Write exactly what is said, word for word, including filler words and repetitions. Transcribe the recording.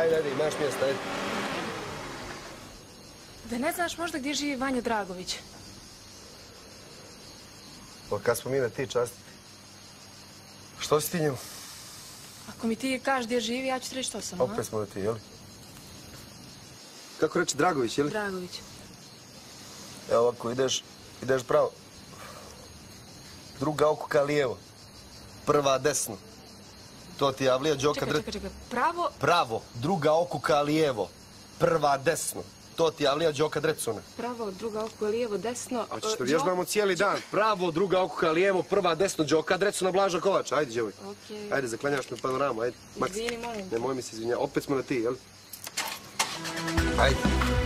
Ajde, ajde, imaš mjesta, ajde. Da ne znaš možda gdje živi Vanja Dragović? Pa kad smo mi na ti častiti? Što si ti njemu? Ako mi ti kažeš gdje živi, ja ću ti reći što sam, a? Opet smo na ti, jel? Kako reći Dragović, jel? Dragović. Evo ovako, ideš, ideš pravo. Druga oko ka lijevo. Prva desno. To ti je Avlija Đoka... Čekaj, čekaj, čekaj. Pravo? Pravo. Druga oko ka lijevo. Prva desno. To ti je Avlija Đoka Drecuna. Pravo, druga oko, lijevo, desno... Hoćeš što vježbamo cijeli dan. Pravo, druga oko ka lijevo, prva desno Đoka Drecuna, Blaža Kovača. Ajde, djevoj. Okej. Ajde, zaklanjaš me panoramu, ajde. Izvini, molim. Nemoj mi se izvinjati. Opet smo na ti, jel? Ajde.